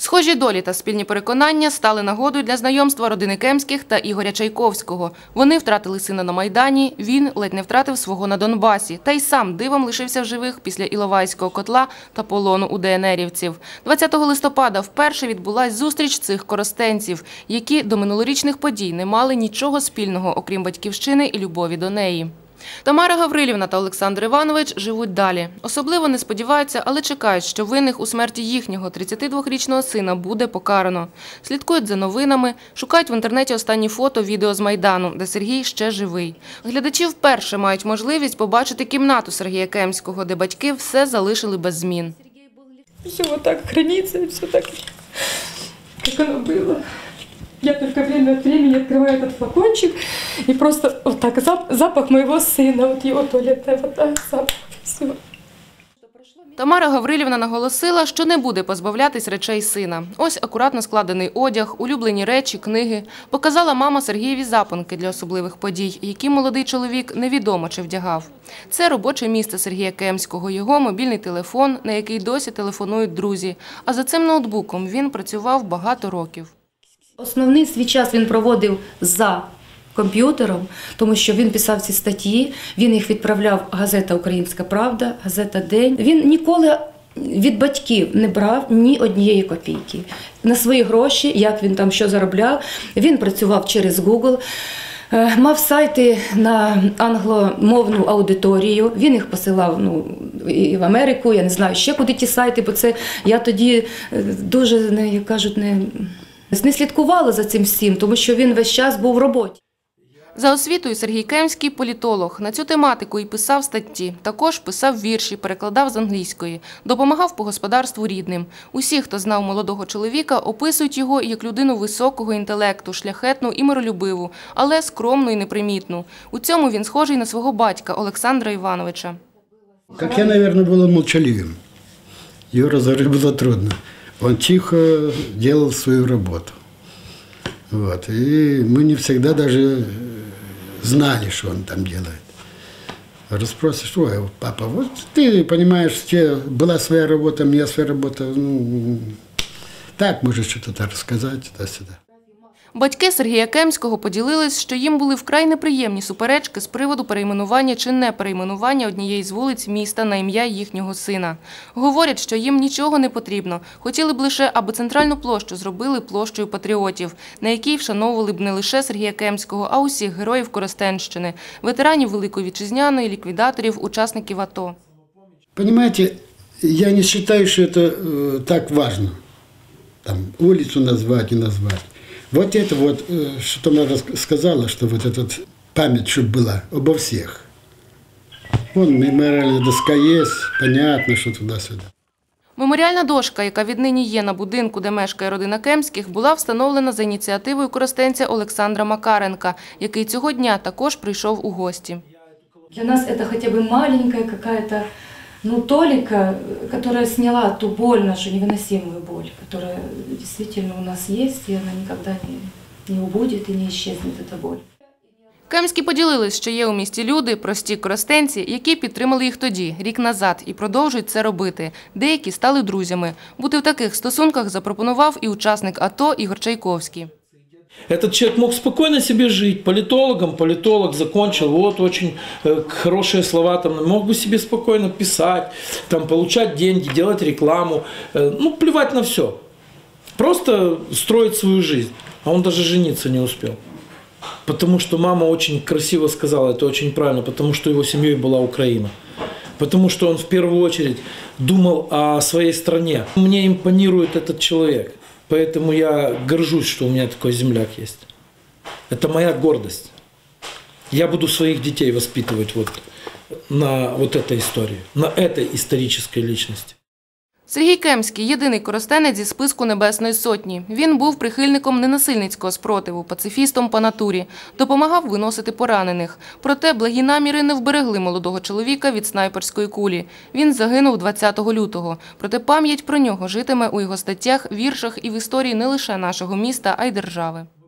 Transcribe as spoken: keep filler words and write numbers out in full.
Схожі долі та спільні переконання стали нагодою для знайомства родини Кемських та Ігоря Чайковського. Вони втратили сина на Майдані, він ледь не втратив свого на Донбасі. Та й сам дивом лишився в живих після Іловайського котла та полону у ДНРівців. двадцятого листопада вперше відбулась зустріч цих коростенців, які до минулорічних подій не мали нічого спільного, окрім батьківщини і любові до неї. Тамара Гаврилівна та Олександр Іванович живуть далі. Особливо не сподіваються, але чекають, що винних у смерті їхнього тридцятидвохрічного сина буде покарано. Слідкують за новинами, шукають в інтернеті останні фото, відео з Майдану, де Сергій ще живий. Глядачі вперше мають можливість побачити кімнату Сергія Кемського, де батьки все залишили без змін. Все вот так хранится, все так, как оно было. Я только время от времени открываю этот флакончик, и просто вот так запах моего сына, вот его туалетная вода, запах, все. Тамара Гаврилівна наголосила, що не буде позбавлятись речей сина. Ось акуратно складений одяг, улюблені речі, книги. Показала мама Сергієві запонки для особливих подій, які молодий чоловік невідомо чи вдягав. Це робоче місце Сергія Кемського, його мобільний телефон, на який досі телефонують друзі. А за цим ноутбуком він працював багато років. Основний свій час він проводив за комп'ютером, тому що він писав ці статті, він їх відправляв газета «Українська правда», газета «День». Він ніколи від батьків не брав ні однієї копійки. На свої гроші, як він там що заробляв, він працював через Google, мав сайти на англомовну аудиторію, він їх посилав ну, і в Америку, я не знаю, ще куди ті сайти, бо це я тоді дуже, як кажуть, не... Не слідкувала за цим всім, тому що він весь час був в роботі. За освітою Сергій Кемський – політолог. На цю тематику і писав статті. Також писав вірші, перекладав з англійської. Допомагав по господарству рідним. Усі, хто знав молодого чоловіка, описують його як людину високого інтелекту, шляхетну і миролюбиву, але скромну і непримітну. У цьому він схожий на свого батька Олександра Івановича. Як я, мабуть, був мовчаливим. Його розговорити було трудно. Он тихо делал свою работу. Вот. И мы не всегда даже знали, что он там делает. Расспросишь, ой, папа, вот ты понимаешь, тебе была своя работа, у меня своя работа. Ну, так, можешь что-то рассказать, туда-сюда. Батьки Сергія Кемського поділились, що їм були вкрай неприємні суперечки з приводу перейменування чи не перейменування однієї з вулиць міста на ім'я їхнього сина. Говорять, що їм нічого не потрібно. Хотіли б лише, аби центральну площу зробили площею патріотів, на якій вшановували б не лише Сергія Кемського, а усіх героїв Коростенщини, ветеранів Великої Вітчизняної, ліквідаторів, учасників АТО. Понимаете, я не считаю, что это э, так важно. Там улицу назвать и назвать. Вот это вот, что она сказала, что вот эта память, чтобы была обо всех. Вон меморіальна доска є, понятно, що туди-сюди. Меморіальна дошка, яка віднині є на будинку, де мешкає родина Кемських, була встановлена за ініціативою коростенця Олександра Макаренка, який цього дня також прийшов у гості. Для нас це хоча б маленька якась ну, толика, которая сняла ту боль, нашу невыносимую боль, которая действительно у нас есть, и она никогда не, не убудет и не исчезнет, эта боль. Кемські поділились, що є у місті люди, прості коростенці, які підтримали їх тоді, рік назад, і продовжують це робити. Деякі стали друзями. Бути в таких стосунках запропонував і учасник АТО Ігор Чайковський. Этот человек мог спокойно себе жить, политологом, политолог закончил, вот очень э, хорошие слова, там, мог бы себе спокойно писать, там, получать деньги, делать рекламу, э, ну, плевать на все. Просто строить свою жизнь, а он даже жениться не успел. Потому что мама очень красиво сказала, это очень правильно, потому что его семьей была Украина. Потому что он в первую очередь думал о своей стране. Мне импонирует этот человек. Поэтому я горжусь, что у меня такой земляк есть. Это моя гордость. Я буду своих детей воспитывать вот на вот этой истории, на этой исторической личности. Сергій Кемський – єдиний коростенець зі списку Небесної Сотні. Він був прихильником ненасильницького спротиву, пацифістом по натурі. Допомагав виносити поранених. Проте благі наміри не вберегли молодого чоловіка від снайперської кулі. Він загинув двадцятого лютого. Проте пам'ять про нього житиме у його статтях, віршах і в історії не лише нашого міста, а й держави.